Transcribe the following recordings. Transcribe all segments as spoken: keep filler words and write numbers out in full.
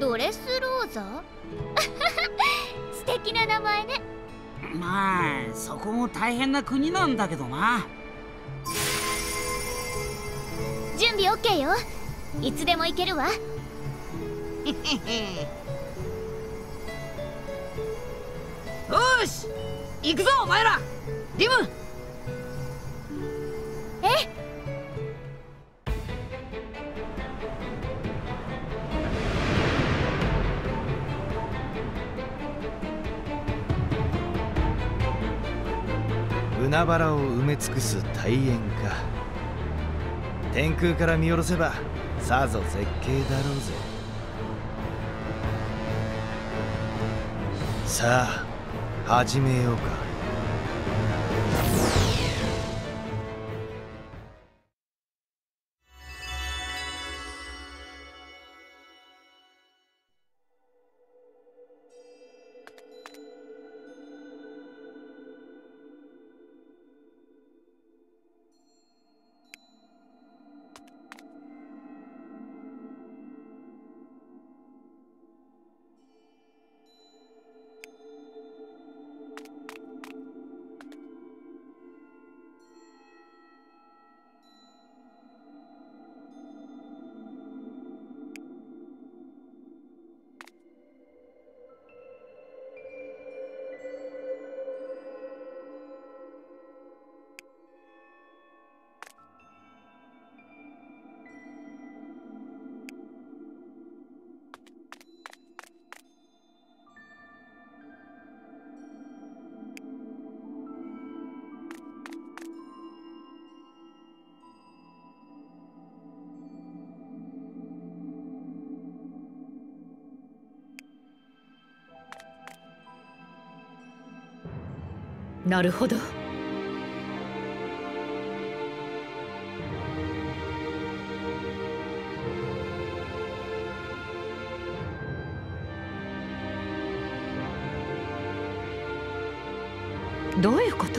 ドレスローザ素敵な名前ね。 まあそこも大変な国なんだけどな。 準備 オーケー よ。いつでも行けるわ。 よし行くぞお前ら。リム。 え海原を埋め尽くす大円か。天空から見下ろせばさぞ絶景だろうぜ。さあ始めようか。 なるほど。どういうこと？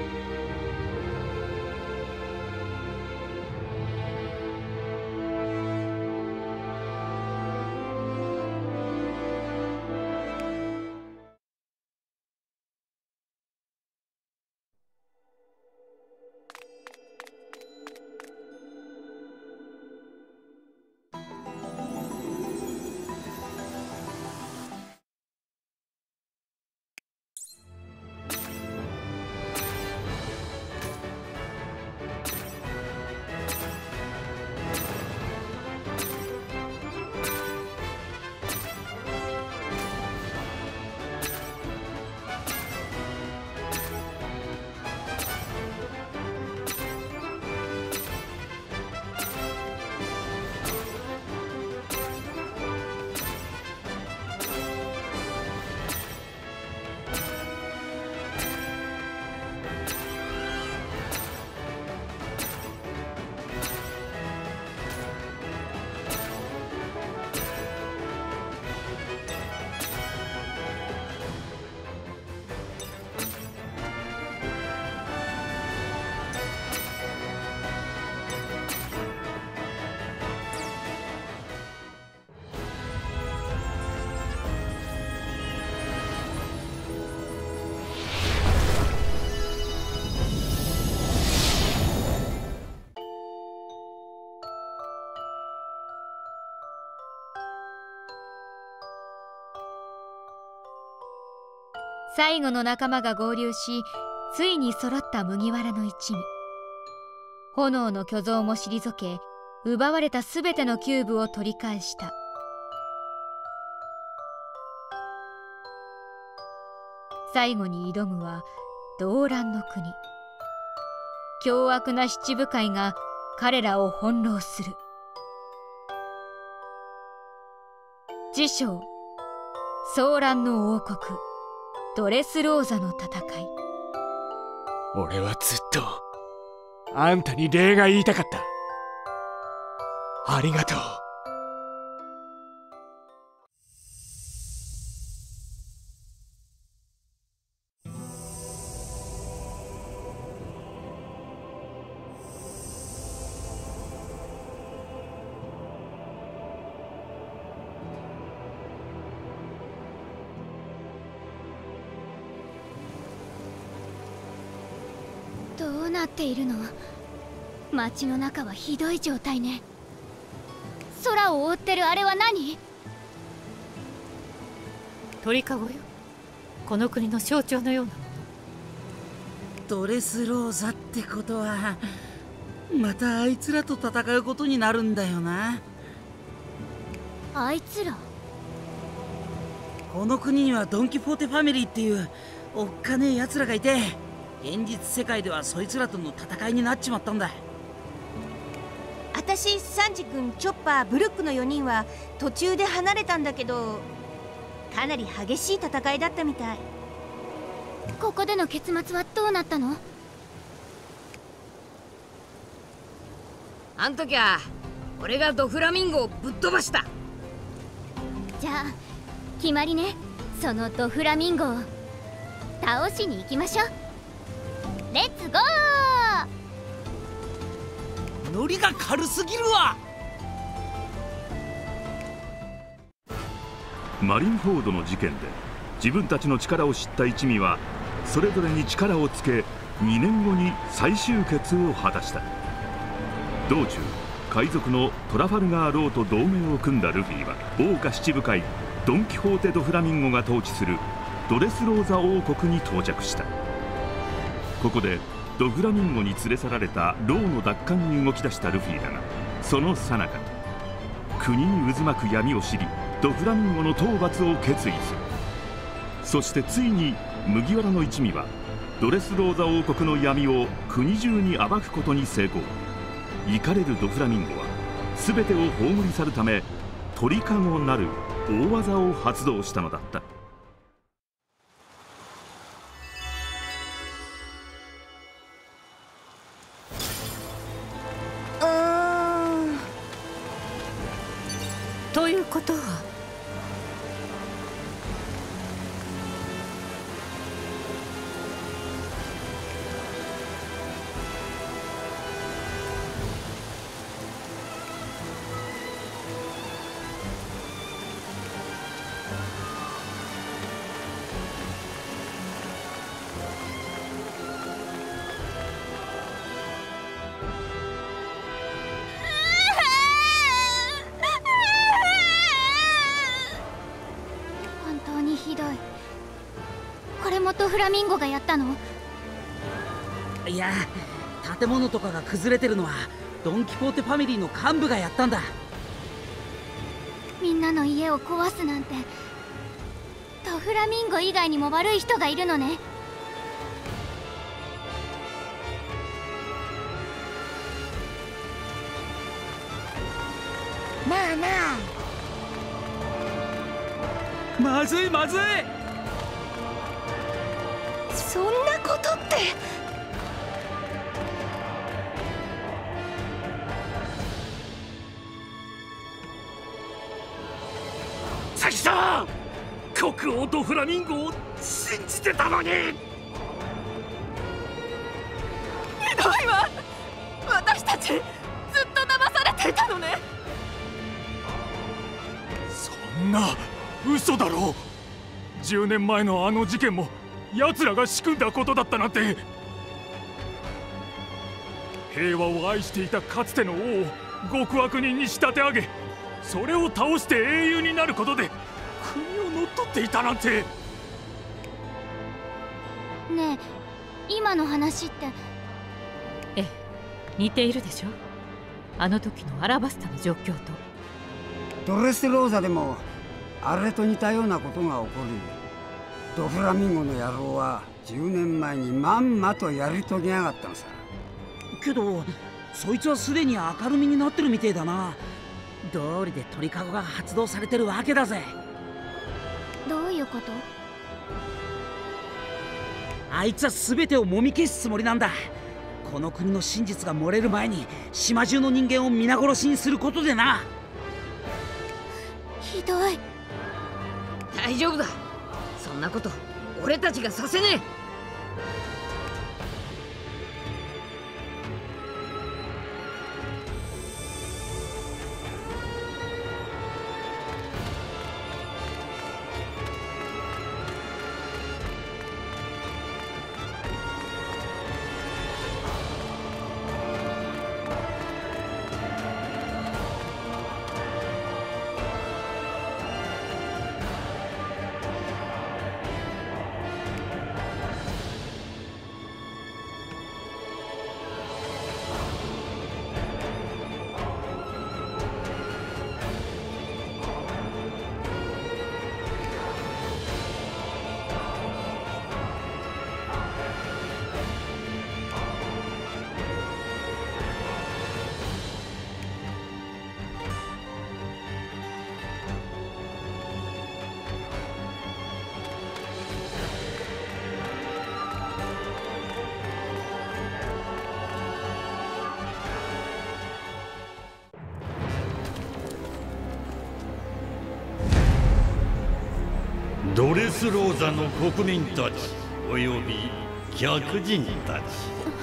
最後の仲間が合流し、ついに揃った麦わらの一味。炎の巨像も退け、奪われたすべてのキューブを取り返した。最後に挑むは動乱の国。凶悪な七部会が彼らを翻弄する。自称騒乱の王国ドレスローザの戦い。 俺はずっとあんたに礼が言いたかった。ありがとう。 なっているの？街の中はひどい状態ね。空を覆ってるあれは何？ 鳥かごよ。この国の象徴のようなもの。 ドレスローザってことはまたあいつらと戦うことになるんだよな。 あいつら？ この国にはドン・キホーテファミリーっていうおっかねえやつらがいて、現実世界ではそいつらとの戦いになっちまったんだ。 私、サンジ君、チョッパー、ブルックのよにんは途中で離れたんだけど、かなり激しい戦いだったみたい。 ここでの結末はどうなったの？ あん時は俺がドフラミンゴをぶっ飛ばした。 じゃあ決まりね。そのドフラミンゴを倒しに行きましょう。レッツゴー！ ノリが軽すぎるわ。 マリンフォードの事件で自分たちの力を知った一味はそれぞれに力をつけ、にねんごに再集結を果たした。道中海賊のトラファルガー・ローと同盟を組んだルフィは桜花七部会ドン・キホーテ・ドフラミンゴが統治するドレスローザ王国に到着した。ここでドフラミンゴに連れ去られたローの奪還に動き出したルフィだが、その最中国に渦巻く闇を知りドフラミンゴの討伐を決意する。そしてついに麦わらの一味はドレスローザ王国の闇を国中に暴くことに成功。怒れるドフラミンゴは全てを葬り去るため鳥かごなる大技を発動したのだった。 うーんということは本当にひどい。これもドフラミンゴがやったの？ いや、建物とかが崩れてるのはドン・キホーテファミリーの幹部がやったんだ。 みんなの家を壊すなんて。ドフラミンゴ以外にも悪い人がいるのね。 なあなあ、 まずいまずい。 そんなことって。 サキさん、国王とフラミンゴを信じてたのに。 ひどいわ。私たちずっと騙されていたのね。 そんな嘘だろう。じゅうねんまえのあの事件も奴らが仕組んだことだったなんて。平和を愛していたかつての王を極悪人に仕立て上げ、それを倒して英雄になることで国を乗っ取っていたなんて。 ねえ、今の話って。 ええ、似ているでしょ。あの時のアラバスタの状況と。 ドレスローザでもあれと似たようなことが起こり、ドフラミンゴの野郎はじゅうねんまえにまんまとやり遂げやがったのさ。 けどそいつはすでに明るみになってるみてえだな。道理で鳥かごが発動されてるわけだぜ。 どういうこと？ あいつは全てをもみ消すつもりなんだ。この国の真実が漏れる前に島中の人間を皆殺しにすることでな。 ひどい。 大丈夫だ。そんなこと俺たちがさせねえ。 ドレスローザの国民たちおよび客人たち、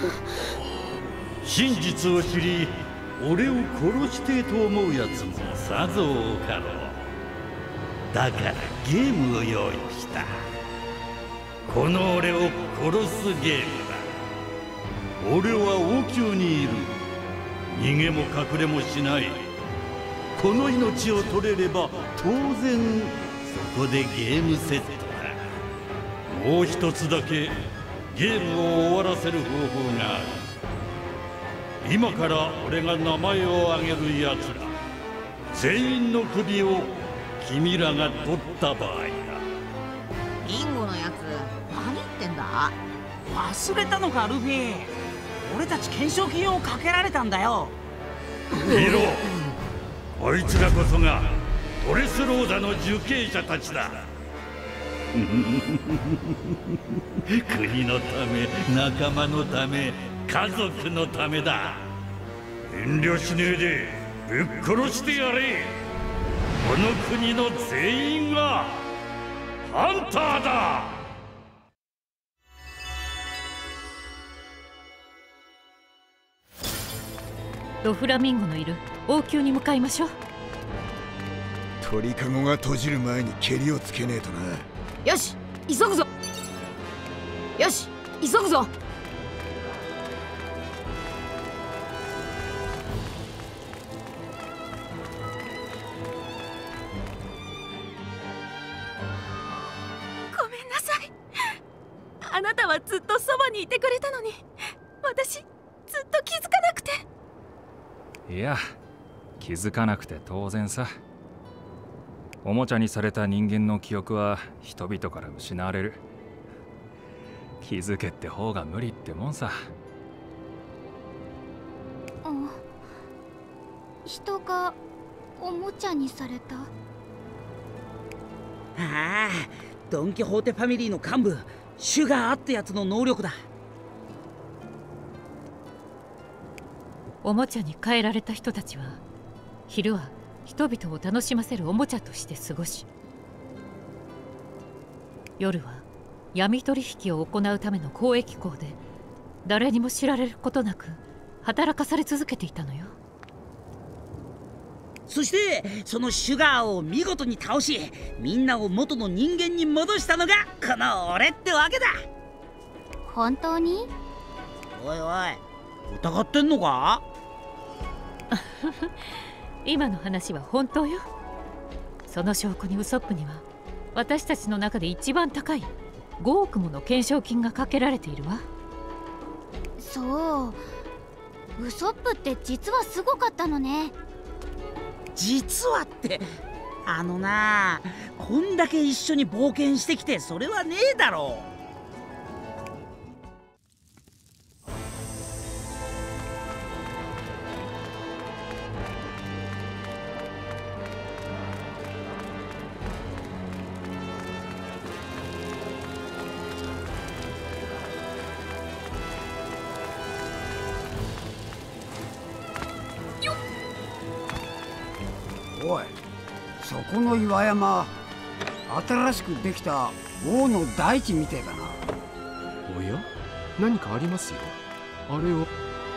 真実を知り俺を殺してと思うやつもさぞ多かろう。だからゲームを用意した。この俺を殺すゲームだ。俺は王宮にいる。逃げも隠れもしない。この命を取れれば当然そこでゲームセットだ。もう一つだけゲームを終わらせる方法がある。今から俺が名前を挙げるやつら全員の首を君らが取った場合だ。 ビンゴのやつ何言ってんだ。 忘れたのかルフィ。俺たち懸賞金をかけられたんだよ。 見ろ、こいつらこそがドレスローザの受刑者たちだ。国のため、仲間のため、家族のためだ。遠慮しねえでぶっ殺してやれ。この国の全員がハンターだ。 ドフラミンゴのいる王宮に向かいましょう。 鳥かごが閉じる前にけりをつけねえとな。 よし、急ぐぞ。よし、急ぐぞ。 ごめんなさい。あなたはずっとそばにいてくれたのに、私ずっと気づかなくて。 いや、気づかなくて当然さ。おもちゃにされた人間の記憶は人々から失われる。気づけって方が無理ってもんさ。 あ、人がおもちゃにされた。ああ、ドン・キホーテファミリーの幹部シュガーってやつの能力だ。 おもちゃに変えられた人たちは昼は人々を楽しませるおもちゃとして過ごし、夜は闇取引を行うための交易港で誰にも知られることなく働かされ続けていたのよ。 そしてそのシュガーを見事に倒し、みんなを元の人間に戻したのがこの俺ってわけだ。 本当に？ おいおい、疑ってんのか？ 今の話は本当よ。その証拠にウソップには私たちの中で一番高いごおくもの懸賞金がかけられているわ。 そう、ウソップって実はすごかったのね。 実はってあのな、こんだけ一緒に冒険してきてそれはねえだろう。 おい、そこの岩山、新しくできた王の大地みてえだな。 おや、何かありますよ。あれを。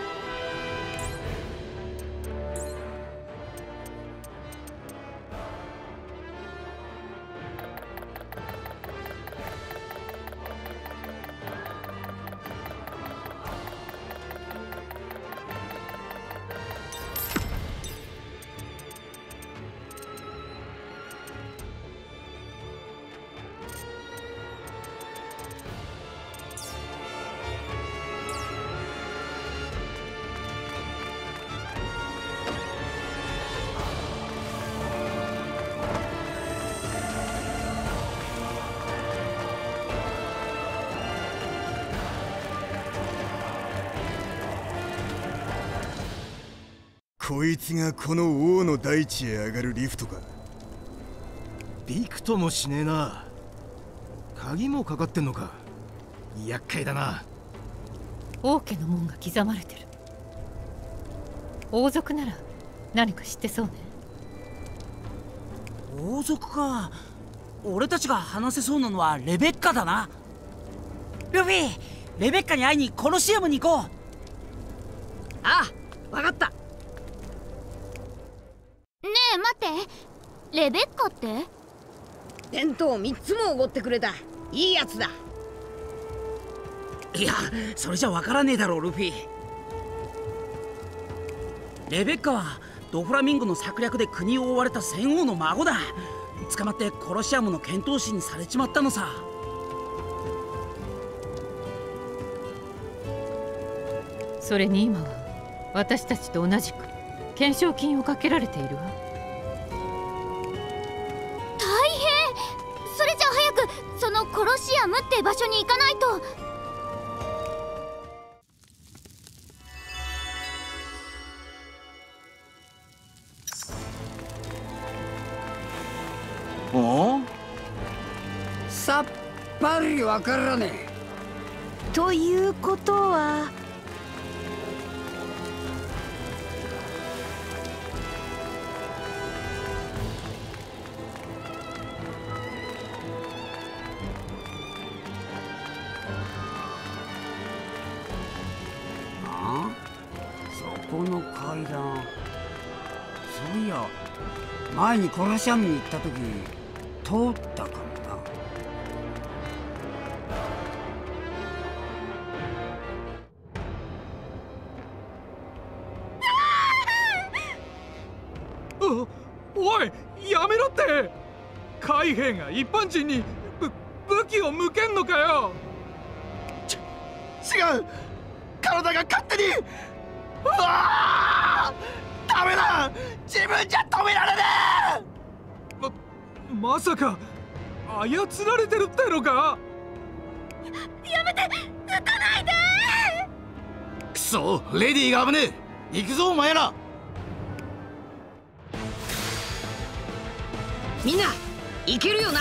こいつがこの王の大地へ上がるリフトか。 びくともしねえな。鍵もかかってんのか。厄介だな。 王家の門が刻まれてる。王族なら何か知ってそうね。 王族か。 俺たちが話せそうなのはレベッカだな。ルフィ、レベッカに会いにコロシアムに行こう。 ああ、わかった。 ねえ待って、レベッカって？ 弁当みっつもおごってくれたいいやつだ。 いや、それじゃわからねえだろうルフィ。レベッカはドフラミンゴの策略で国を追われた戦王の孫だ。捕まってコロシアムの剣闘士にされちまったのさ。 それに今は私たちと同じく懸賞金をかけられているわ。 大変。それじゃあ早くそのコロシアムって場所に行かないと。 お？さっぱりわからねえ。 ということはあ？そこの階段。そういや前にコロシアムに行った時通ったかもな。 おい、やめろって。海兵が一般人にぶ武器を向けんのかよ。 ち違う、体が勝手に。うわー、ダメだ、自分じゃ止められねえ。ままさか操られてるってのか。 やめて、撃たないで。 くそ、レディーが危ねえ。行くぞお前ら。 みんな行けるよな。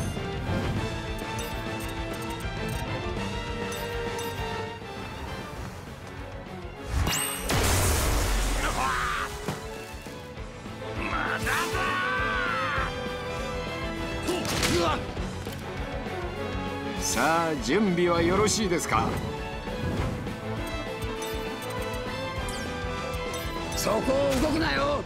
さあ準備はよろしいですか。 そこを動くなよ。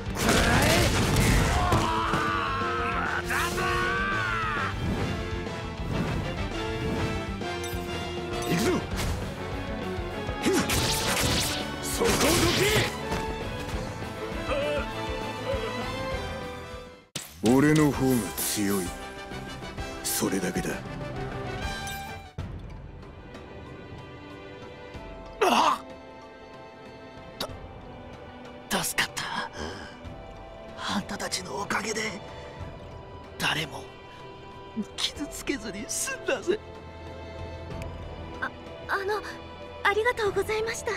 行くぞ。そこをどけ。俺の方が強い。それだけだ。 あっ、助かった。あんたたちのおかげで誰も傷つけずに済んだぜ。 あ、あの、ありがとうございました。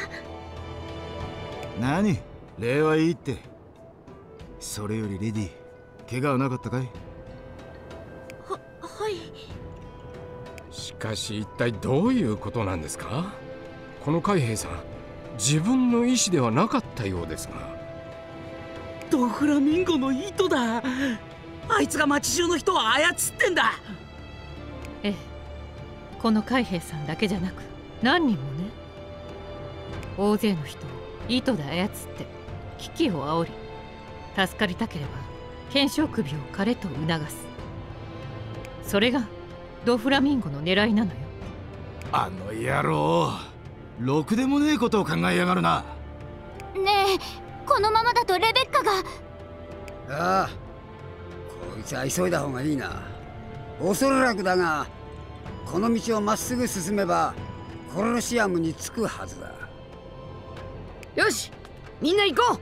何、礼はいいって。それよりレディ、怪我はなかったかい？ は、はい。 しかし一体どういうことなんですか？この海兵さん、自分の意思ではなかったようですが。 ドフラミンゴの糸だ。あいつが町中の人を操ってんだ。 ええ、この海兵さんだけじゃなく何人もね。大勢の人を糸で操って危機を煽り、助かりたければ懸賞首を狩れと促す。それがドフラミンゴの狙いなのよ。 あの野郎、ろくでもねえことを考えやがるな。 ねえ、このままだとレベッカが。 ああ、こいつは急いだ方がいいな。おそらくだがこの道をまっすぐ進めばコロシアムに着くはずだ。 よし、みんな行こう。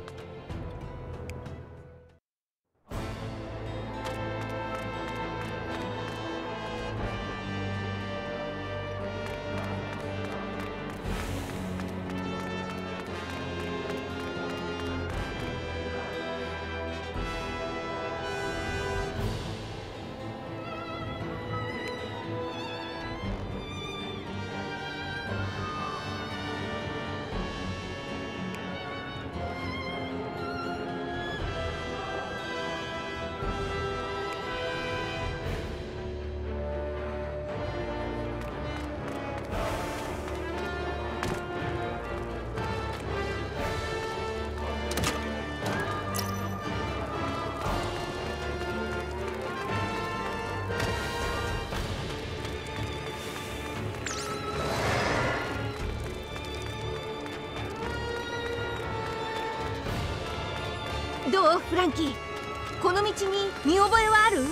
どうフランキー、この道に見覚えはある？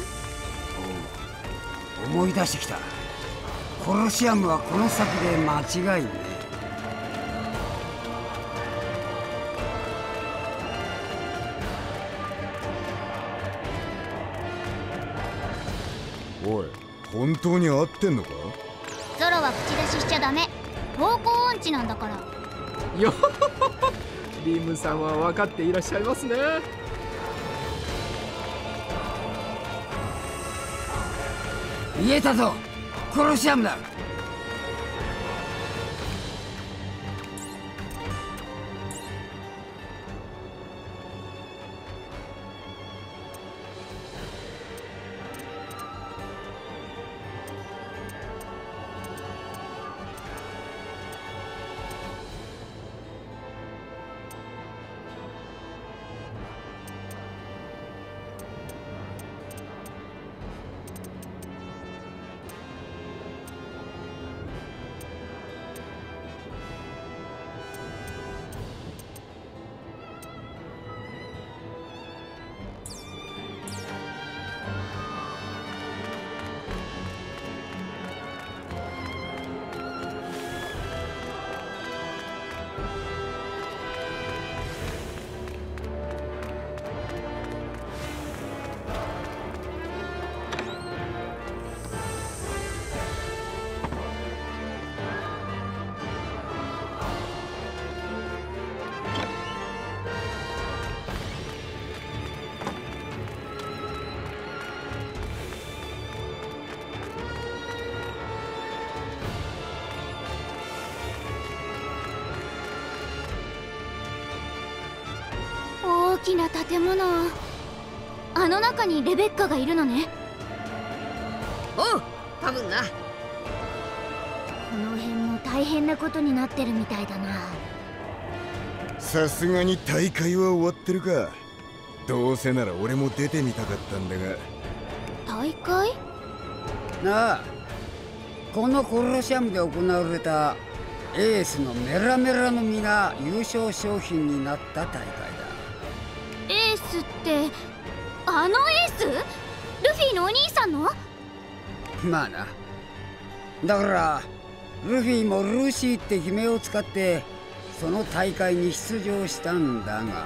おう、思い出してきた。コロシアムはこの先で間違いね。 おい、本当に合ってんのか？ ゾロは口出ししちゃダメ。方向音痴なんだから。 よリムさんは分かっていらっしゃいますね。 言えたぞ、コロシアムだ。 大きな建物。あの中にレベッカがいるのね。 おう、多分な。 この辺も大変なことになってるみたいだな。 さすがに大会は終わってるか。どうせなら俺も出てみたかったんだが。 大会？ なあ、このコロシアムで行われたエースのメラメラの実が優勝賞品になった大会だ。 エースってあのエース？ルフィのお兄さんの？ まあな。だからルフィもルーシーって姫を使ってその大会に出場したんだが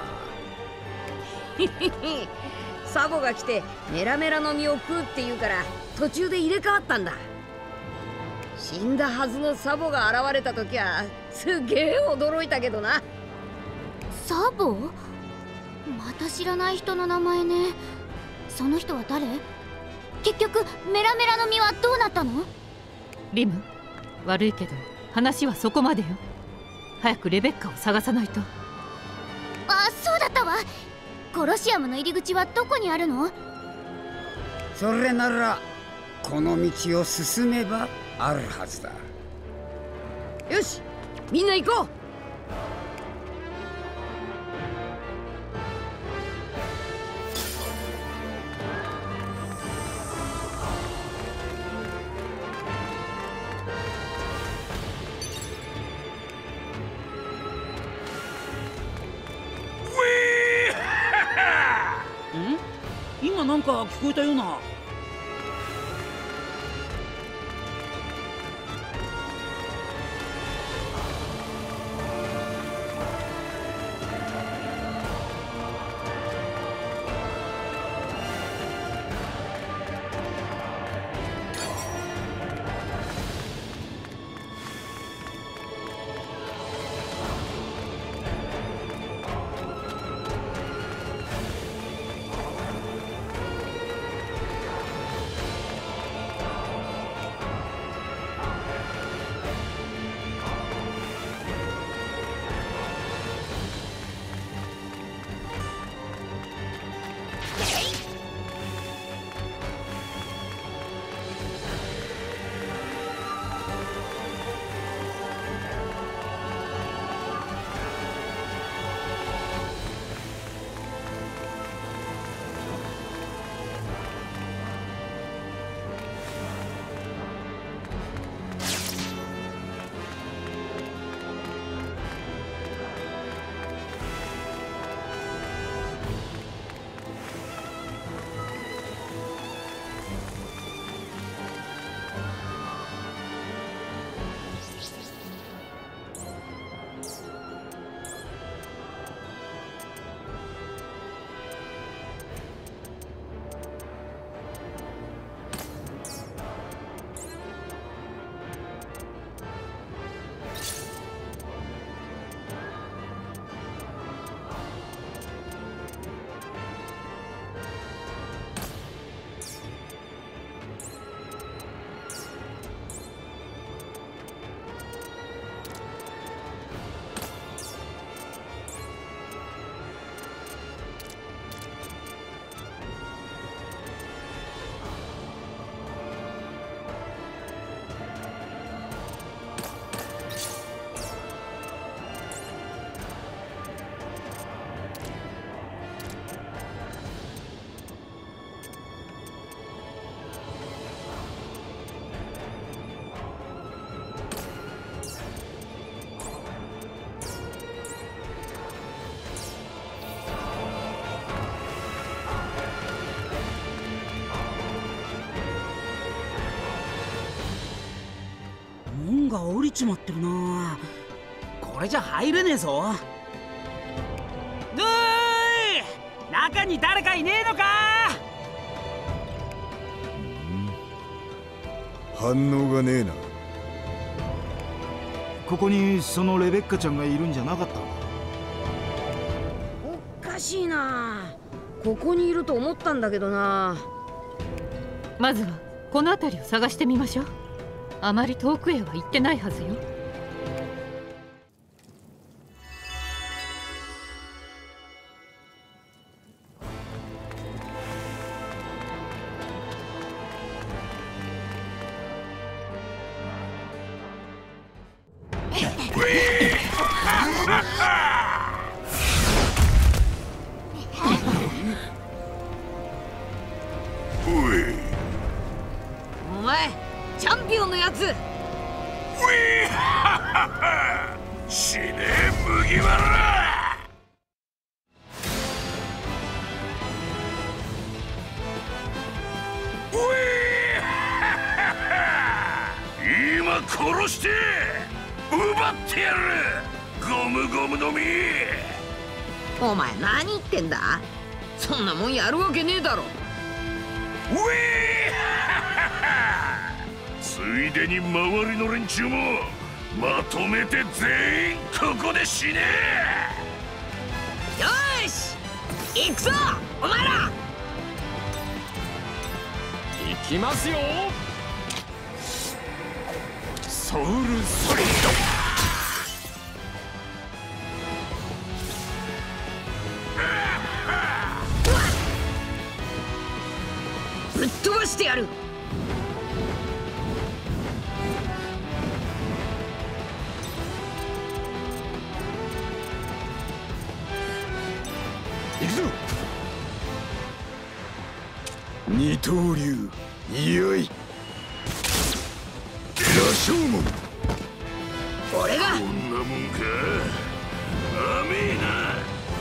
サボが来てメラメラの実を食うって言うから途中で入れ替わったんだ。死んだはずのサボが現れた時はすげえ驚いたけどな。 サボ？また知らない人の名前ね。その人は誰？結局メラメラの実はどうなったの？ リム、悪いけど話はそこまでよ。早くレベッカを探さないと。 あ、そうだったわ。コロシアムの入り口はどこにあるの？ それならこの道を進めばあるはずだ。 よし、みんな行こう。 今なんか聞こえたような。 が降りちまってるな。これじゃ入れねえぞ。ぬーい、中に誰かいねえのか。 反応がねえな。 ここにそのレベッカちゃんがいるんじゃなかったの？ おかしいな。ここにいると思ったんだけどな。 まずはこの辺りを探してみましょう。あまり遠くへは行ってないはずよ。 お前チャンピオンのやつ。 死ねえ麦わら。今殺して奪ってやる。ゴムゴムの実。 お前何言ってんだ。そんなもんやるわけねえだろ。 ついでに周りの連中もまとめて全員ここで死ねえ。 よーし行くぞお前ら。 行きますよ。ソウルソリッド。 ぶっ飛ばしてやる。 行くぞ。二刀流いよい羅生門。 俺がこんなもんか。甘えな。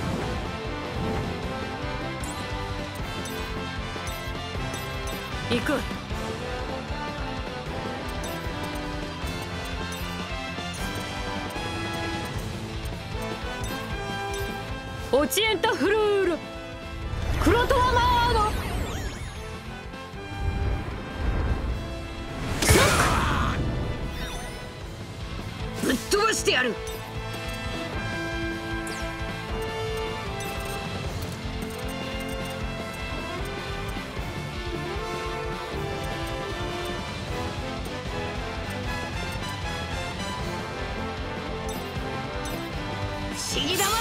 行く。オチエンタフルールクロトワマード。 ぶっ飛ばしてやる。不思議玉だ。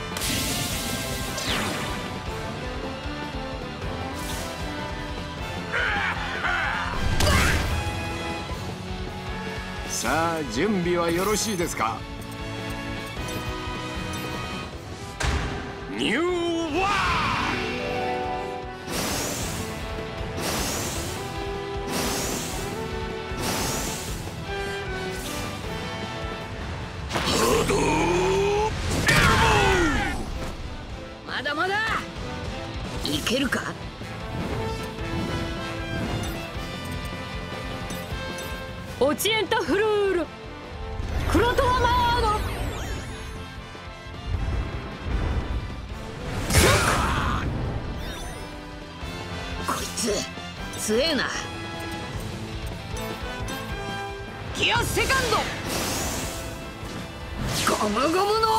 さあ準備はよろしいですか。 ニューワまだまだいけるか。 オチエンタフルールクロトワマード。 こいつ強えな。ギアセカンドゴムゴムの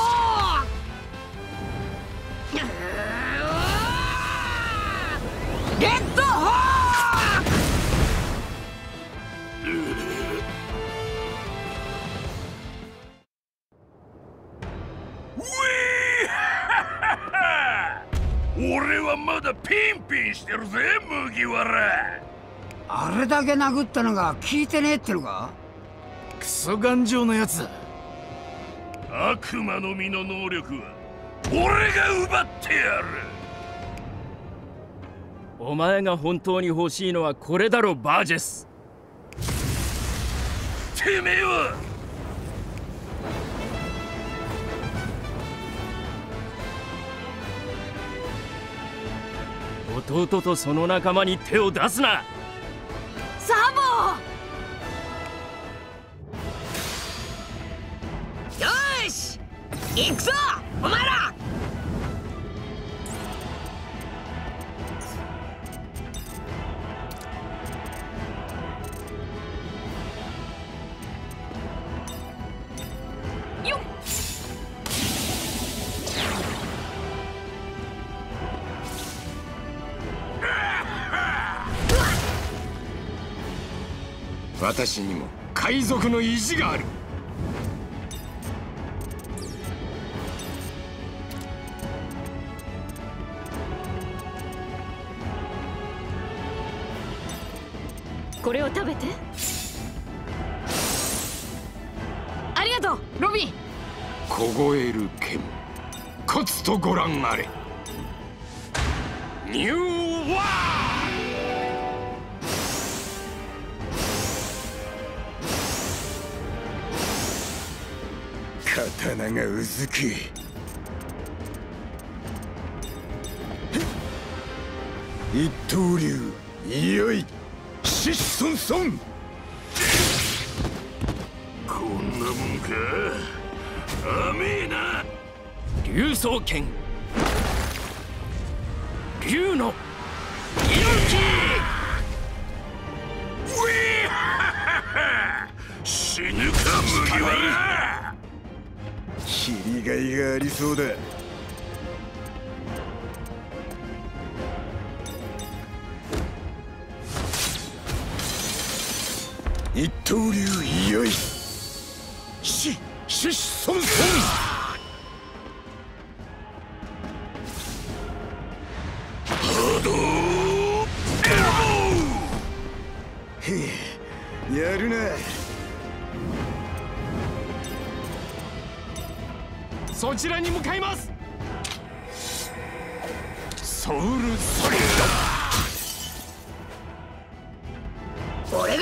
レッドホー俺はまだピンピンしてるぜ麦わら。 あれだけ殴ったのが効いてねえってのか。 クソ頑丈なやつだ。 悪魔の実の能力は俺が奪ってやる。 お前が本当に欲しいのはこれだろバージェス。 てめえは弟とその仲間に手を出すな。 サボ行くぞお前ら。よっ。 私にも海賊の意地がある。 これを食べて。 ありがとうロビン。 凍える剣、コツとご覧あれ。ニューワー。刀がうずく。一刀流、いよいシシソンソン。こんなもんか。甘えな。 竜爪剣、竜の勇気。ウィー死ぬか麦わら。切りがいがありそうだ。一刀流いよいししソンソン。ハードエルボー。へえ、やるな。 そちらに向かいます。 ソウルソリッド。俺が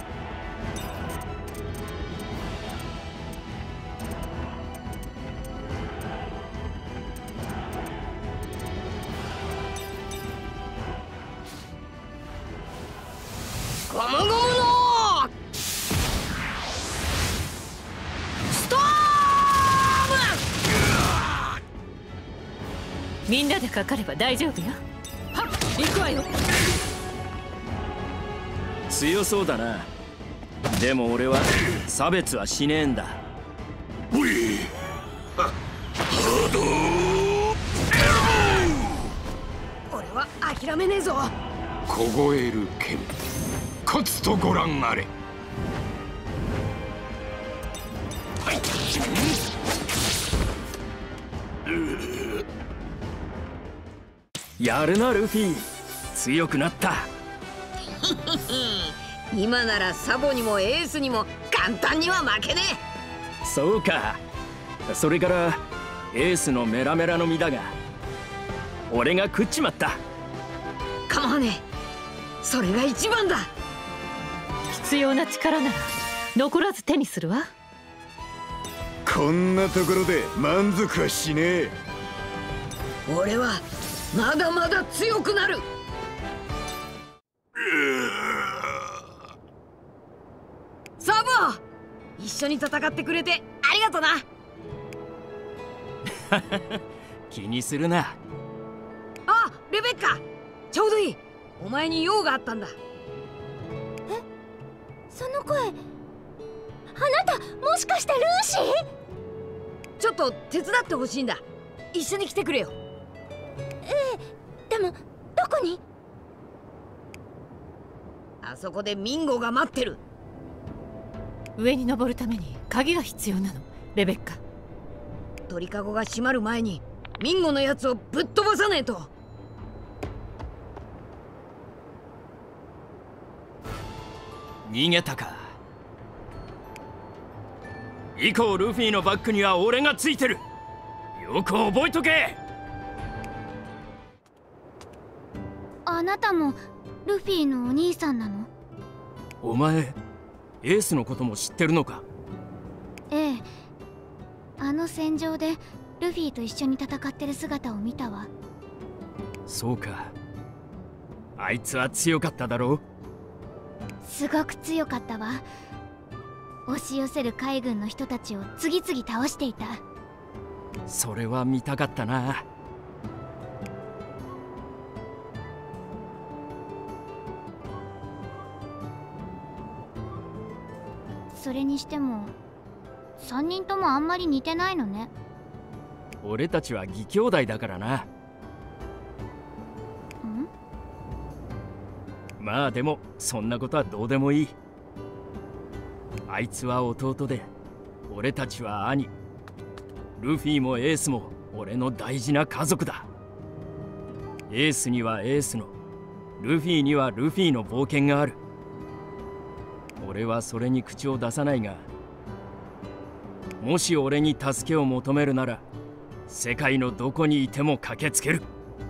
ゴムゴムのストーム。 みんなでかかれば大丈夫よ。はっ、行くわよ。 強そうだな。でも俺は差別はしねえんだ。 ウィーハードエルボー。 俺は諦めねえぞ。 凍える剣、コツとご覧あれ。はい。 やるなルフィ、強くなった。 今ならサボにもエースにも簡単には負けねえ。そうか。それからエースのメラメラの実だが俺が食っちまった。 構わねえ、それが一番だ。 必要な力なら残らず手にするわ。 こんなところで満足はしねえ。 俺はまだまだ強くなる。サボ、一緒に戦ってくれてありがとな。 気にするな。 あ、レベッカ、ちょうどいい。お前に用があったんだ。 え、その声、あなたもしかしてルーシー？ ちょっと手伝ってほしいんだ。一緒に来てくれよ。 ええ、でもどこに？ あそこでミンゴが待ってる。 上に登るために鍵が必要なの、レベッカ。 鳥かごが閉まる前にミンゴのやつをぶっ飛ばさねえと。 逃げたか。以降ルフィのバックには俺がついてる。よく覚えとけ。 あなたもルフィのお兄さんなの？ お前エースのことも知ってるのか？ ええ、あの戦場でルフィと一緒に戦ってる姿を見たわ。 そうか。あいつは強かっただろう？ すごく強かったわ。押し寄せる海軍の人たちを次々倒していた。 それは見たかったな。 それにしてもさんにんともあんまり似てないのね。 俺たちは義兄弟だからな。 ん？ まあでもそんなことはどうでもいい。あいつは弟で俺たちは兄。ルフィもエースも俺の大事な家族だ。エースにはエースの、ルフィにはルフィの冒険がある。俺はそれに口を出さないが、もし俺に助けを求めるなら世界のどこにいても駆けつける。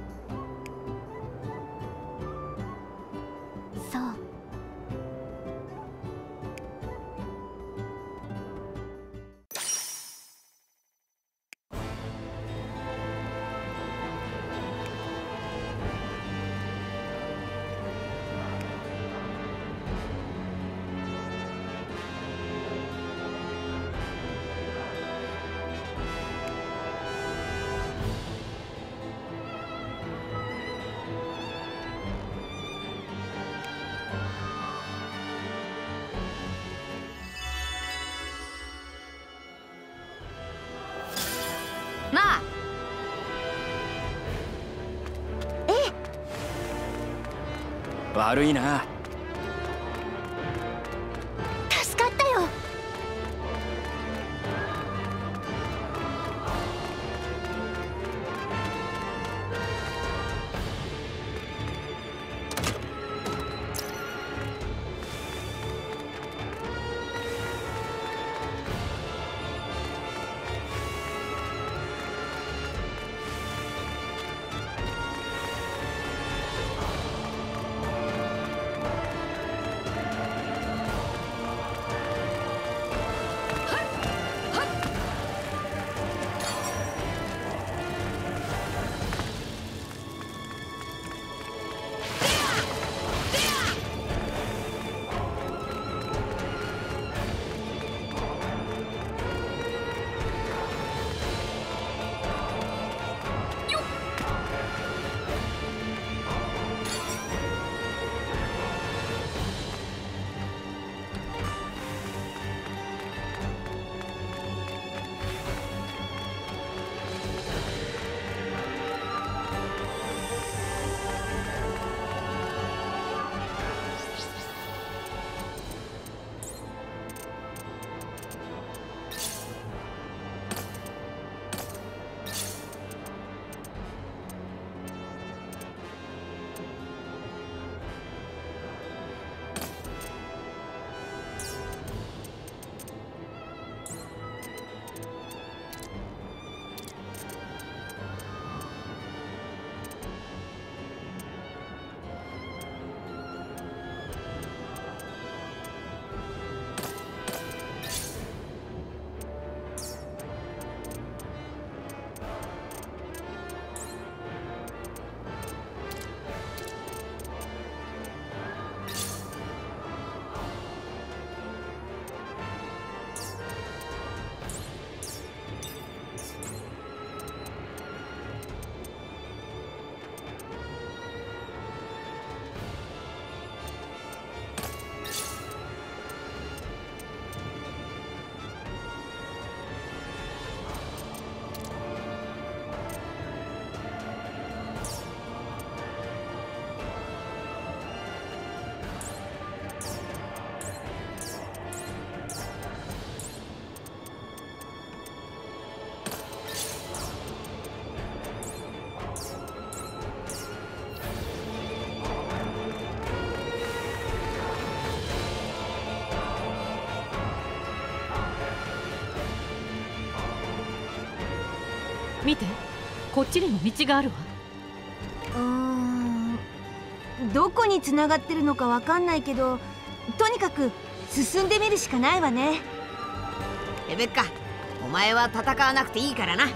そう。 なあ。 悪いな。 助かったよ。 見て、こっちにも道があるわ。 うーん、どこに繋がってるのかわかんないけど、とにかく進んでみるしかないわね。 レベッカ、お前は戦わなくていいからな。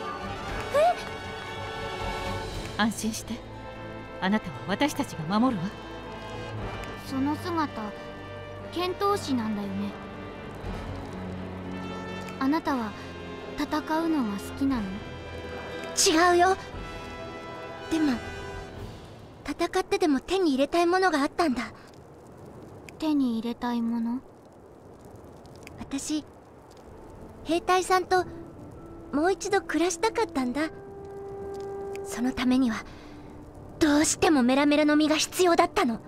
安心して、あなたは私たちが守るわ。 その姿、剣闘士なんだよね。あなたは戦うのが好きなの？ 違うよ。でも戦ってでも手に入れたいものがあったんだ。 手に入れたいもの？ 私兵隊さんともう一度暮らしたかったんだ。そのためにはどうしてもメラメラの実が必要だったの。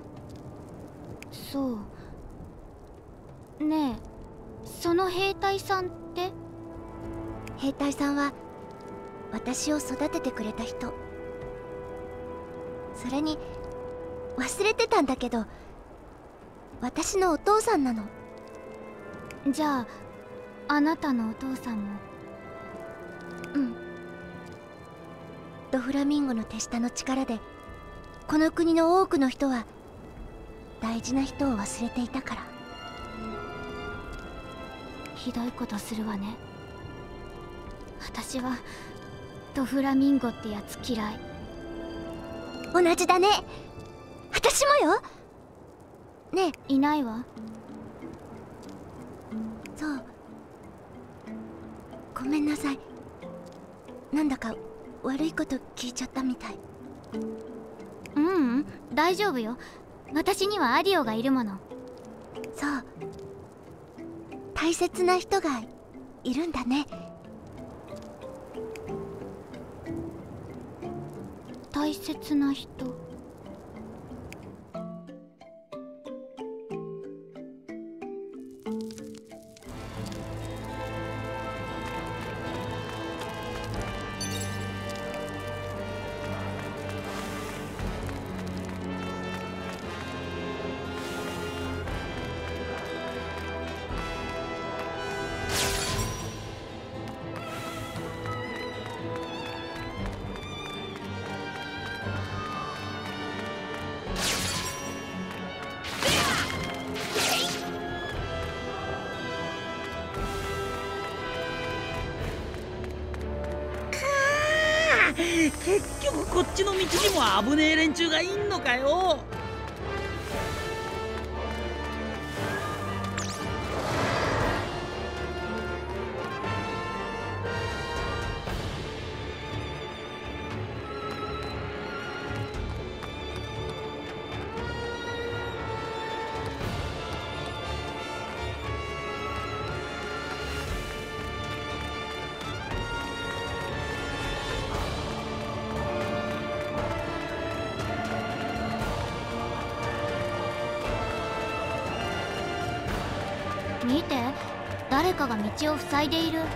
そうねえ、その兵隊さんって？ 兵隊さんは私を育ててくれた人。それに忘れてたんだけど、私のお父さんなの。 じゃああなたのお父さんも？ うん。ドフラミンゴの手下の力でこの国の多くの人は大事な人を忘れていたから。 ひどいことするわね。私はドフラミンゴってやつ嫌い。 同じだね。私もよ。ねえ、いないわ。 そう。ごめんなさい。なんだか悪いこと聞いちゃったみたい。 ううん、大丈夫よ。私にはアディオがいるもの。 そう。大切な人がいるんだね。 大切な人。 結局こっちの道にも危ねえ連中がいんのかよ。 見て、誰かが道を塞いでいる。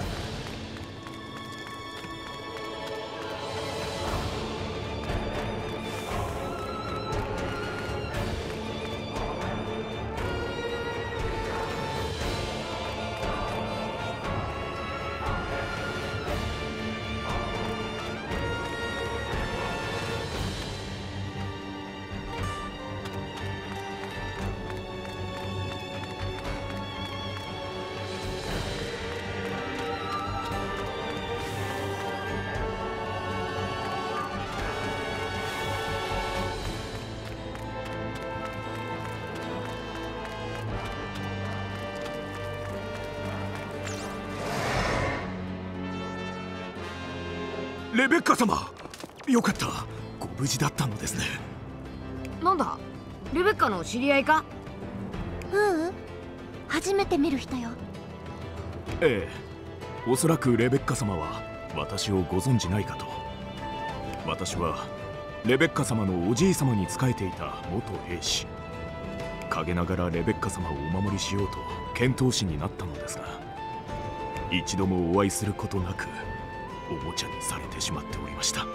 レベッカ様、よかった。ご無事だったのですね。 なんだ、レベッカの知り合いか？ ううん、初めて見る人よ。 ええ、おそらくレベッカ様は私をご存じないかと。私はレベッカ様のおじい様に仕えていた元兵士。陰ながらレベッカ様をお守りしようと遣唐使になったのですが、一度もお会いすることなくおもちゃにされてしまっておりました。 そう、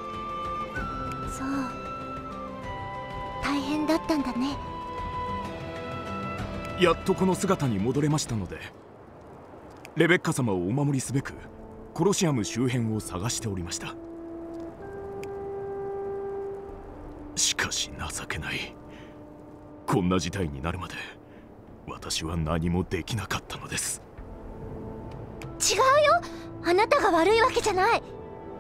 大変だったんだね。 やっとこの姿に戻れましたので、レベッカ様をお守りすべくコロシアム周辺を探しておりました。しかし情けない。こんな事態になるまで私は何もできなかったのです。 違うよ、あなたが悪いわけじゃない。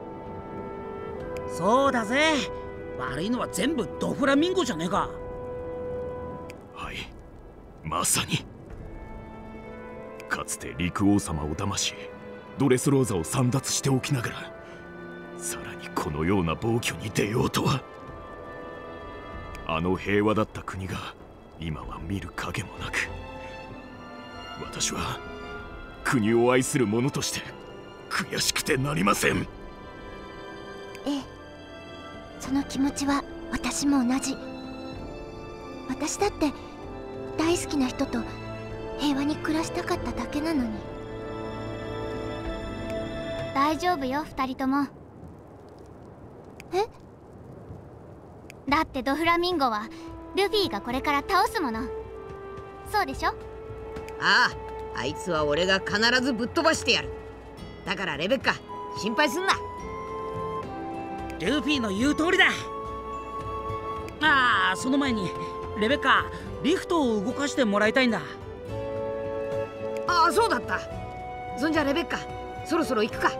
そうだぜ、悪いのは全部ドフラミンゴじゃねえか。 はい、まさに。かつて陸王様を騙しドレスローザを簒奪しておきながら、さらにこのような暴挙に出ようとは。あの平和だった国が今は見る影もなく、私は国を愛する者として悔しくてなりません。 ええ、その気持ちは私も同じ。私だって大好きな人と平和に暮らしたかっただけなのに。 大丈夫よ、二人とも。 え？ だってドフラミンゴはルフィがこれから倒すもの。そうでしょ？ ああ、あいつは俺が必ずぶっ飛ばしてやる。だからレベッカ、心配すんな。 ルフィの言う通りだ。ああ、その前にレベッカ、リフトを動かしてもらいたいんだ。 ああ、そうだった。そんじゃレベッカ、そろそろ行くか。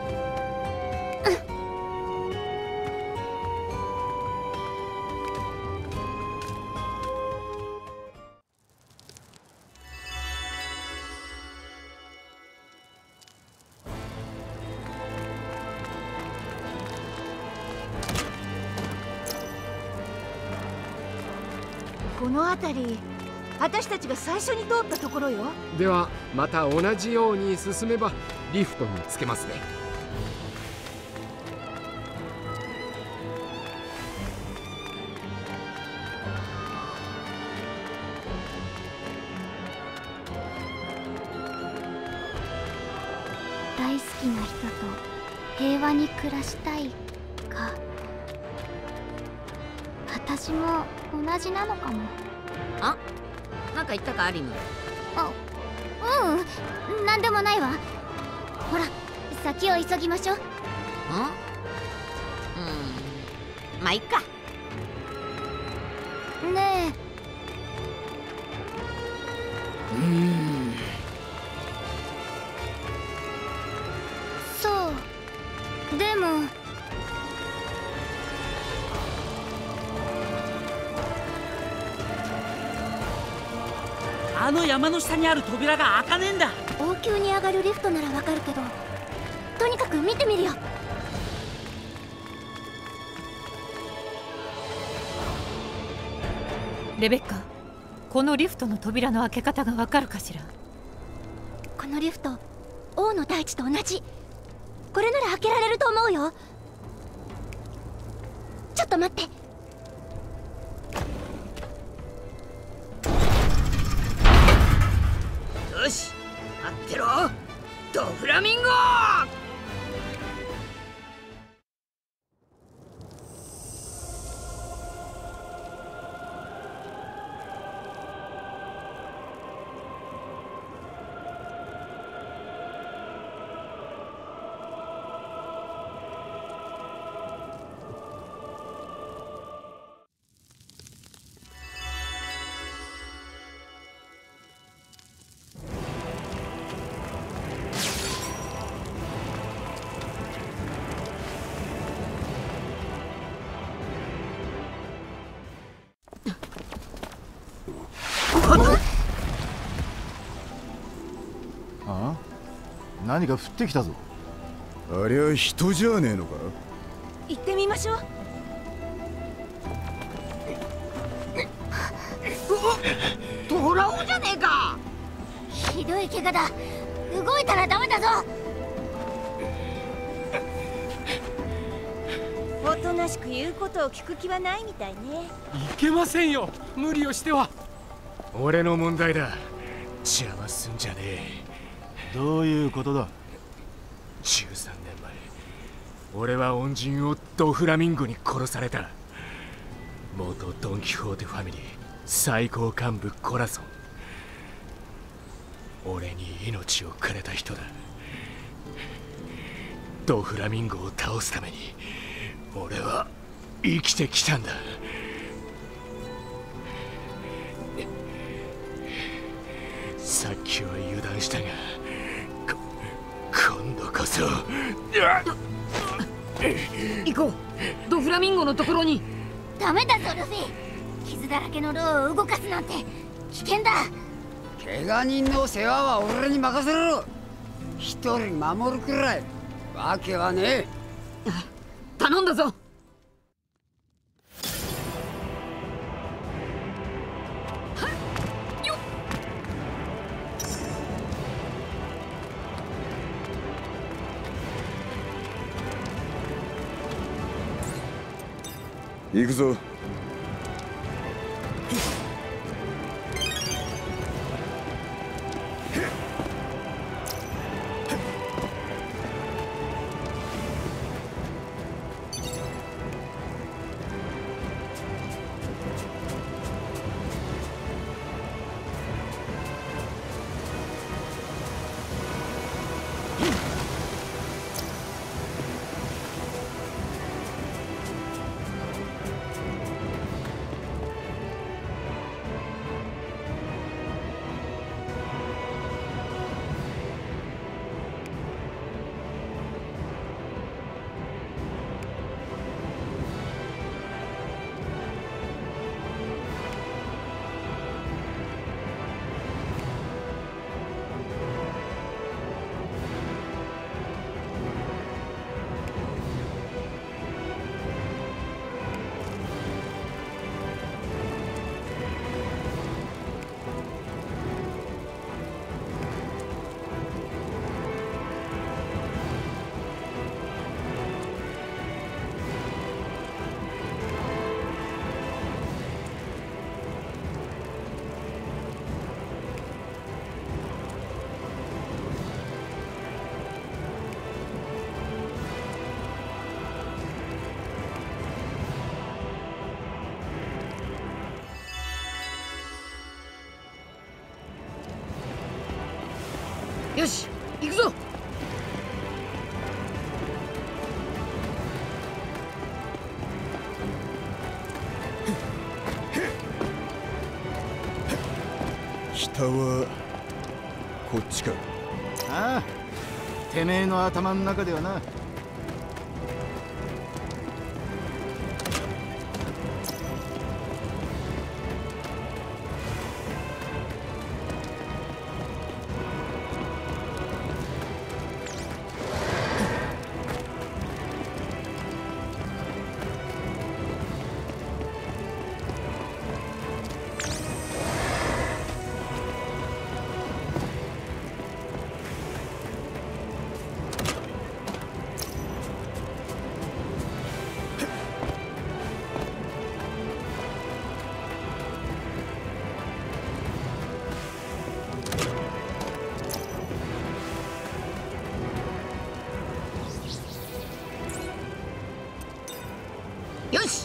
この辺り、私たちが最初に通ったところよ。 ではまた同じように進めばリフトにつけますね。 大好きな人と平和に暮らしたいか。私も同じなのかも。 あ、なんか言ったかアリム。 あ、うん、なんでもないわ。ほら、先を急ぎましょう。 ん？うん、まあいっか。 ねえ。うーん。 そう。でも。 あの山の下にある扉が開かねえんだ。 王宮に上がるリフトならわかるけど、とにかく見てみるよ。 レベッカ、このリフトの扉の開け方がわかるかしら。 このリフト、王の大地と同じ。これなら開けられると思うよ。ちょっと待って。 よし、待ってろ、ドフラミンゴ。 ああ、何か降ってきたぞ。ありゃ人じゃねえのか。 行ってみましょう。 トラオじゃねえか。 ひどい怪我だ。動いたらダメだぞ。 おとなしく言うことを聞く気はないみたいね。 いけませんよ、無理をしては。俺の問題だ。邪魔すんじゃねえ。 どういうことだ。 じゅうさんねんまえ、俺は恩人をドフラミンゴに殺された。元ドン・キホーテファミリー最高幹部コラソン。俺に命をくれた人だ。ドフラミンゴを倒すために俺は生きてきたんだ。さっきは油断したが、こ今度こそ。 行こう、ドフラミンゴのところに。 ダメだぞルフィ。傷だらけのローを動かすなんて危険だ。 怪我人の世話は俺に任せろ。 一人守るくらいわけはねえ。 頼んだぞ。 行くぞ。 よし、行くぞ。 北はこっちか。 ああ、てめえの頭の中ではな。 よし。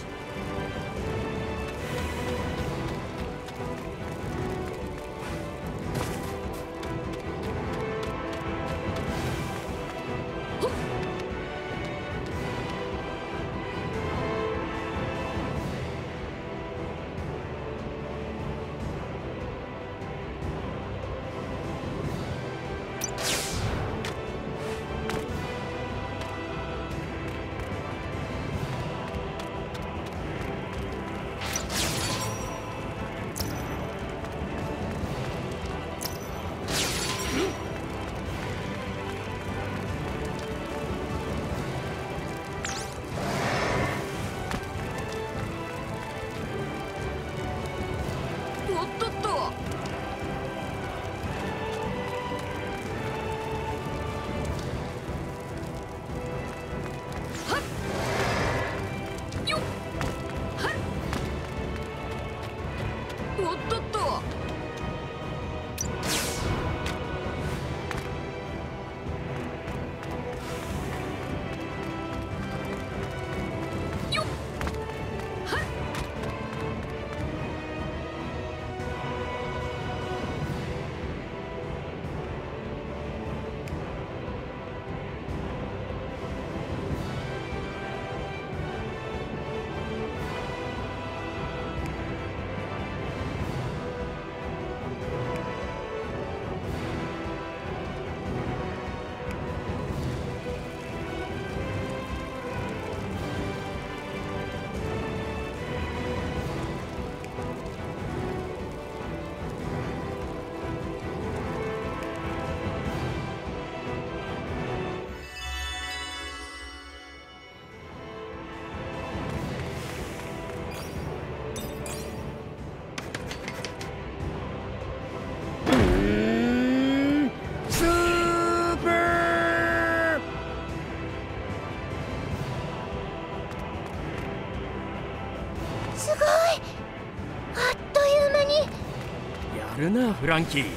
るなフランキー。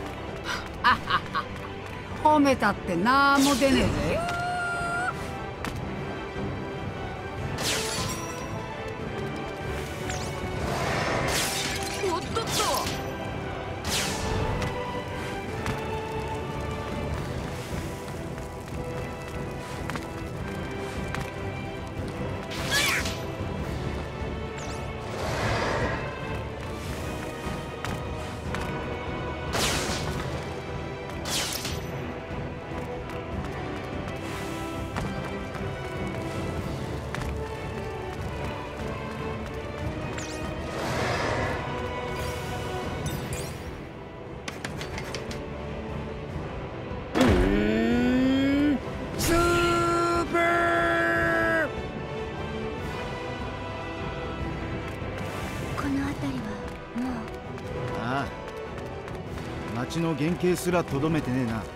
褒めたってなんも出ねえぜ。 おっとっと。 町の原型すらとどめてねえな。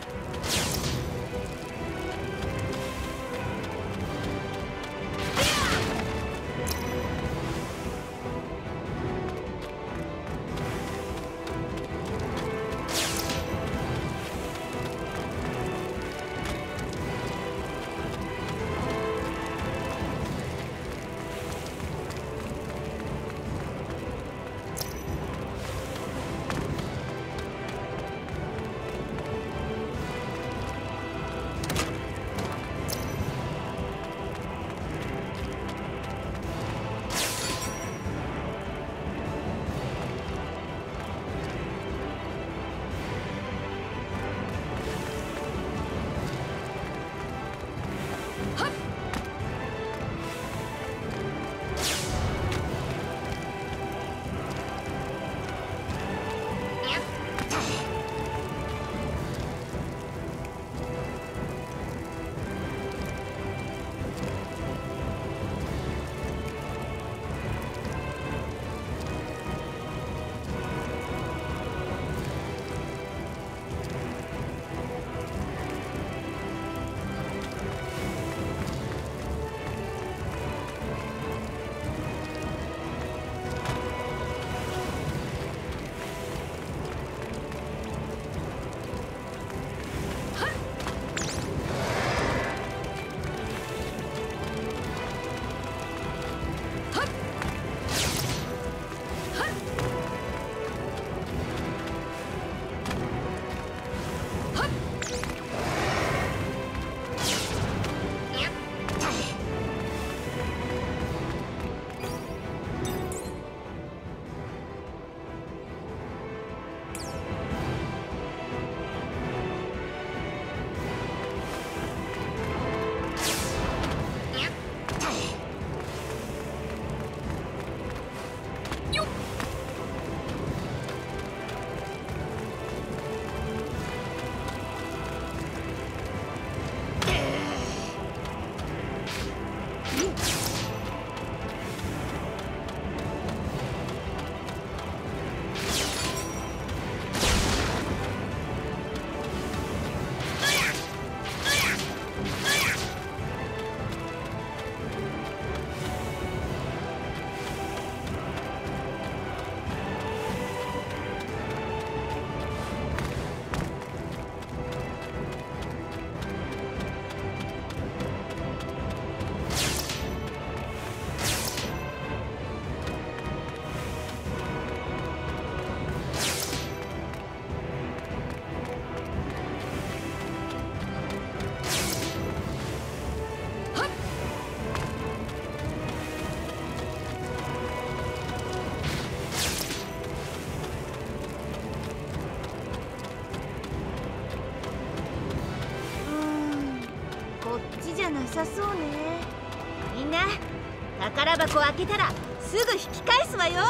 じゃなさそうね。みんな宝箱を開けたらすぐ引き返すわよ。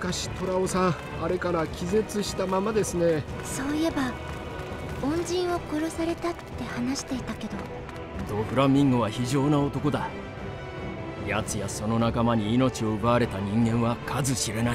かし虎尾さん、あれから気絶したままですね。 そういえば恩人を殺されたって話していたけど。 ドフラミンゴは非常な男だ。奴やその仲間に命を奪われた人間は数知れない。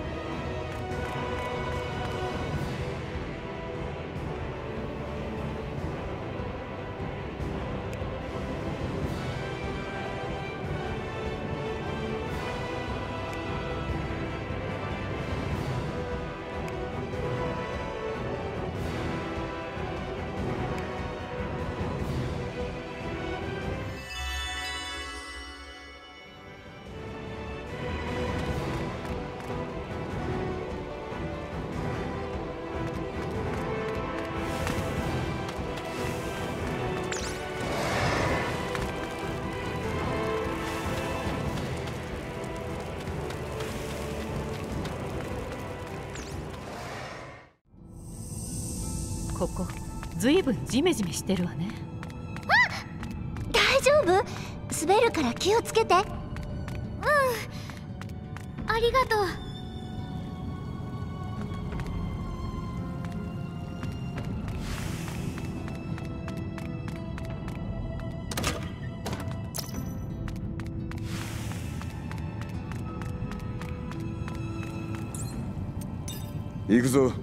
ここずいぶんジメジメしてるわね。 あ、大丈夫？滑るから気をつけて。うん、 ありがとう。 行くぞ。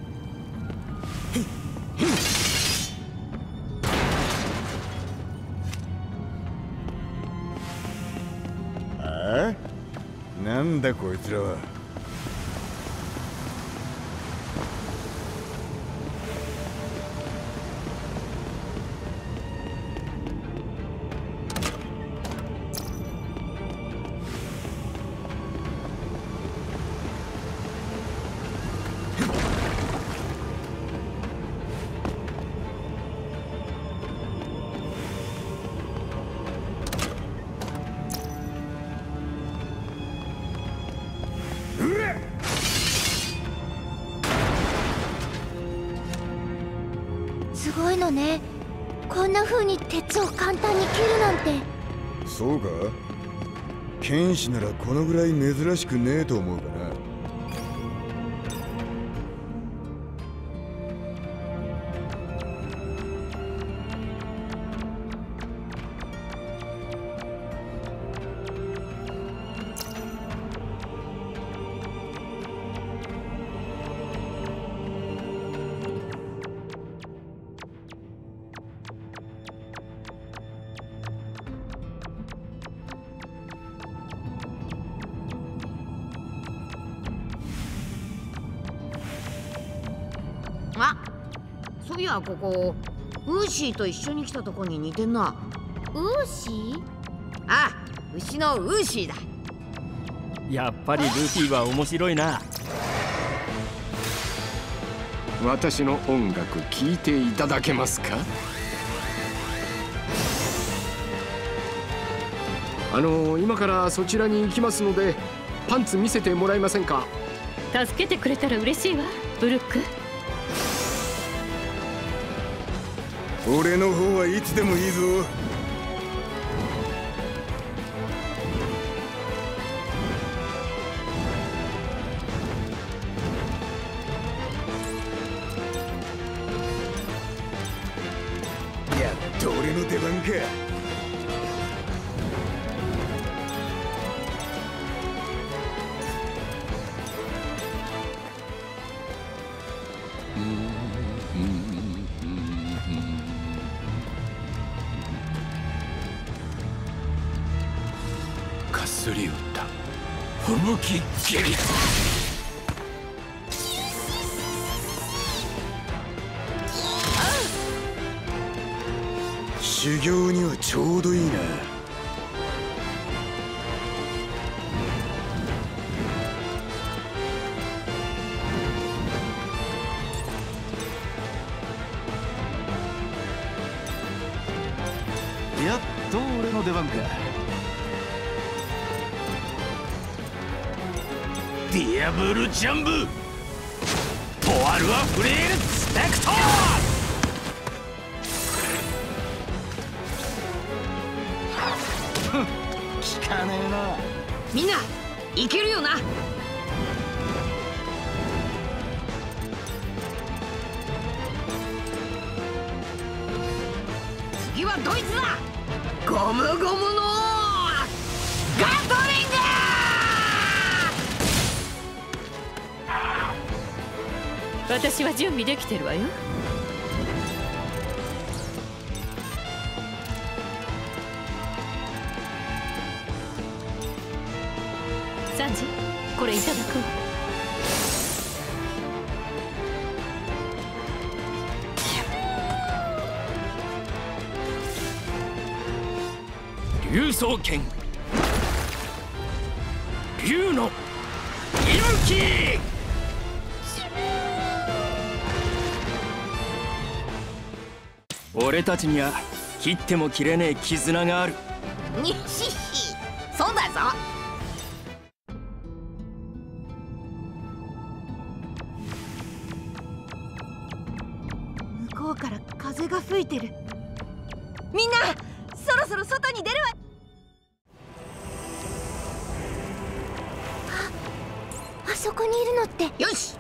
ああ？なんだこいつらは。 すごいのね。こんな風に鉄を簡単に切るなんて。 そうか？剣士ならこのぐらい珍しくねえと思うかな。 あ、そういやここウーシーと一緒に来たとこに似てんな。 ウーシー？ あ、牛のウーシーだ。 やっぱりルフィは面白いな。 私の音楽聴いていただけますか？あの今からそちらに行きますのでパンツ見せてもらえませんか？ 助けてくれたら嬉しいわ、ブルック。 俺の方はいつでもいいぞ。やっと俺の出番か。 かすり打った吹雪蹴り。 修行にはちょうどいいな。 やっと俺の出番か。 ディアブルジャンブポワルアフレールスペクトー。 聞かねえな。みんないけるよな。 次はドイツだ。ゴムゴムのガトリング。 私は準備できてるわよ。サンジ、これいただくわ。 竜爪剣竜の息吹。俺たちには切っても切れねえ絆がある。 にしし、そうだぞ。 向こうから風が吹いてる。みんなそろそろ外に出るわ。 あ、あそこにいるのって。 よし。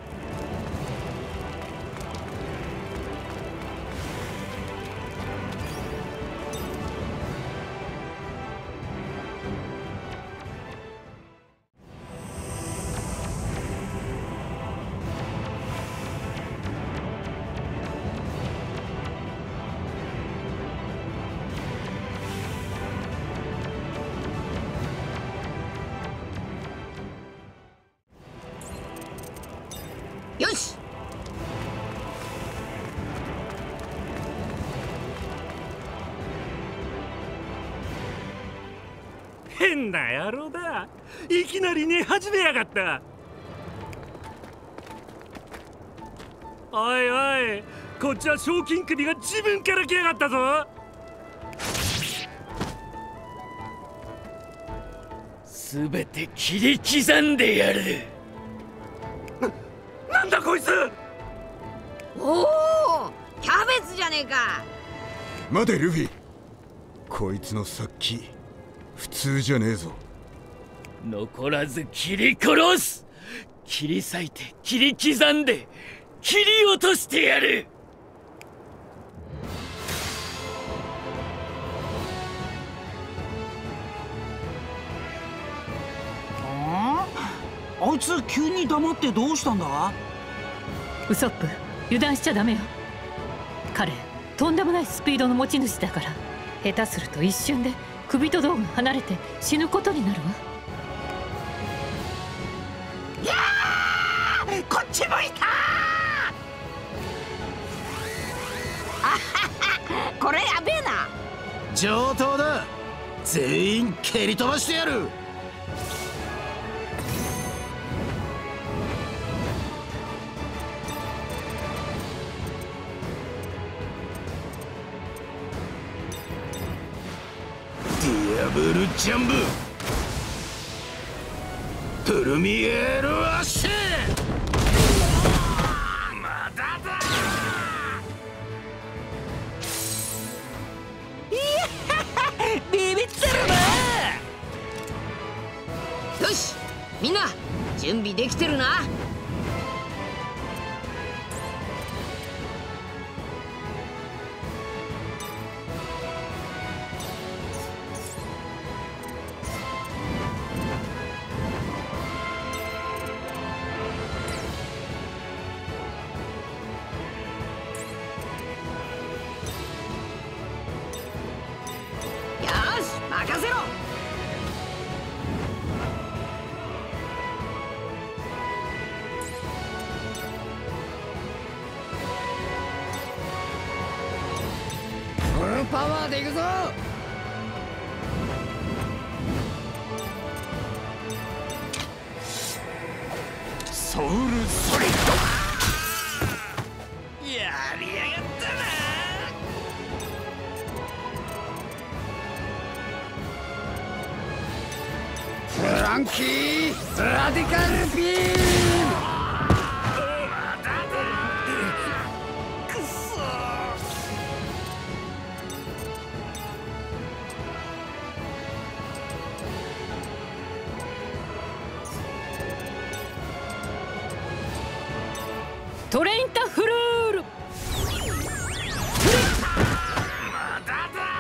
よし。 変な野郎だ。いきなり寝始めやがった。おいおい、こっちは賞金首が自分から来やがったぞ。 すべて切り刻んでやる。 なんだこいつ。 おお、キャベツじゃねえか。 待てルフィ、こいつの殺気普通じゃねえぞ。 残らず切り殺す。切り裂いて切り刻んで切り落としてやる。 あいつ急に黙ってどうしたんだ。 ウソップ、油断しちゃダメよ。彼とんでもないスピードの持ち主だから、下手すると一瞬で首と胴が離れて死ぬことになるわ。 いやー、こっち向いたー。あはは、これやべえな。 上等だ。全員蹴り飛ばしてやる。ディアブルジャンブプルミエールアッシュ。 まだだ。 ビビってるな。よし、みんな準備できてるな。任せろ。フルパワーでいくぞ。 ソウルソリッド。 やりやがったな。 フランキーラディカルビーム。 くそトレインタフルール。 まだだ。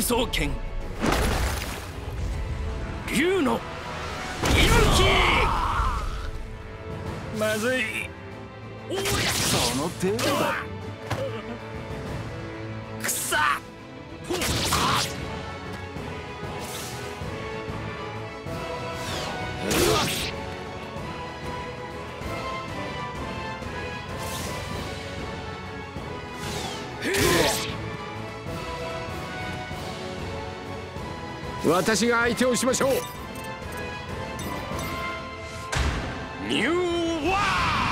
走剣竜の息吹。まずい。 その程度だ。 くさっ。 私が相手をしましょう。ニューワ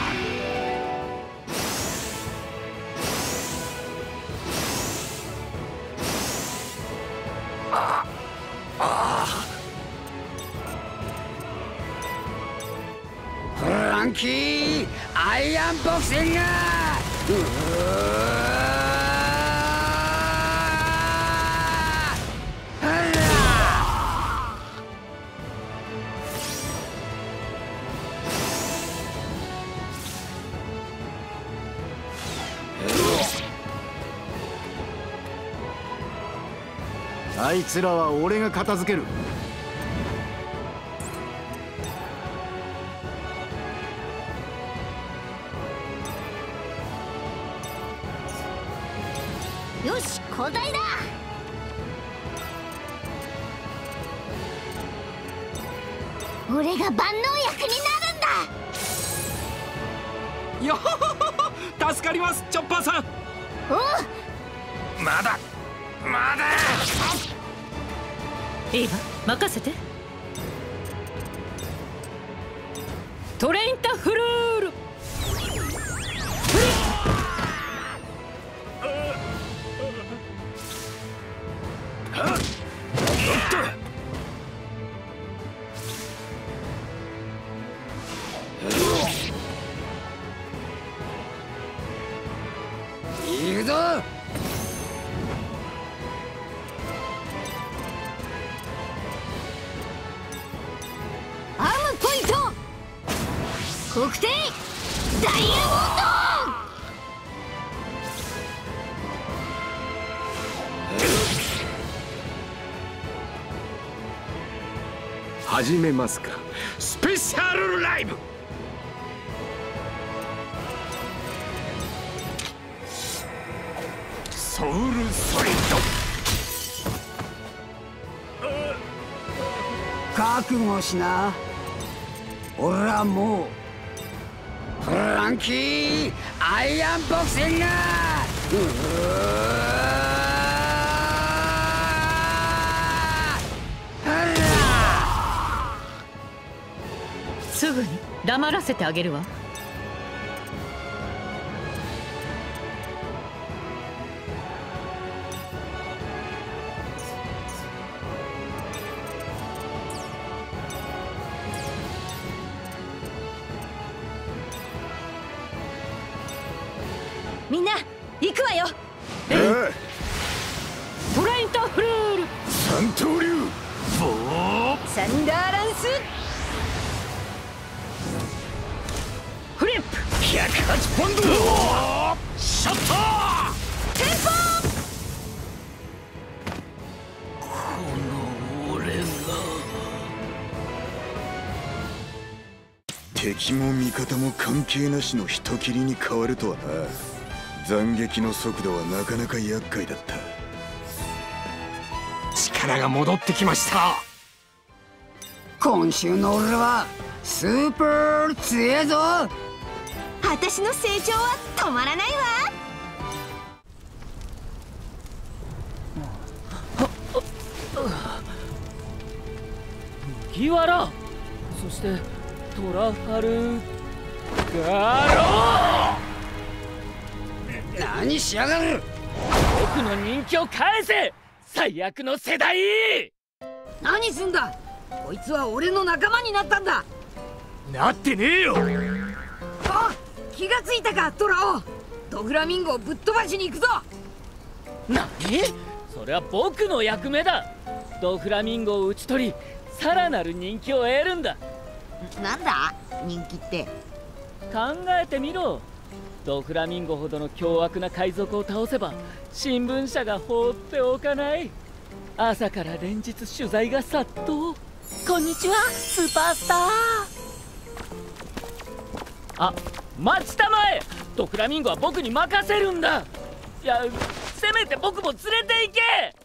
ーああフランキーアイアンボクシング。 あいつらは俺が片付ける。 よし、交代だ。俺が万能役になるんだ。 よほほほほ、助かりますチョッパーさん。 おう、 まだまだ。 いいわ、任せて。トレインタフルール。 行くぞ。 アームポイント黒点ダイヤモンド。 始めますか。スペシャルライブ。ソウルソリッド。 覚悟しな。俺はもうフランキーアイアンボクシング。 すぐに黙らせてあげるわ。 みんな行くわよ。 ええ、 トレインタフルール。 三刀流ボーサンダーランスフリップ。 ひゃくはちポンドショットテンポ。 この俺が敵も味方も関係なしの人斬りに変わるとはな。斬撃の速度はなかなか厄介だった。 力が戻ってきました。 今週の俺はスーパー強えぞ。 私の成長は止まらないわ。 麦わら、そしてトラファルガロー。 何しやがる。 僕の人気を返せ、最悪の世代。 何すんだ。こいつは俺の仲間になったんだ。 なってねえよ。 あ、気がついたかトラオ。ドフラミンゴをぶっ飛ばしに行くぞ。 何？それは僕の役目だ。ドフラミンゴを討ち取り、さらなる人気を得るんだ。 なんだ人気って。 考えてみろ。ドフラミンゴほどの凶悪な海賊を倒せば新聞社が放っておかない。 朝から連日取材が殺到。こんにちはスーパースター。あ、待ちたまえ。ドフラミンゴは僕に任せるんだ。いや、せめて僕も連れて行け。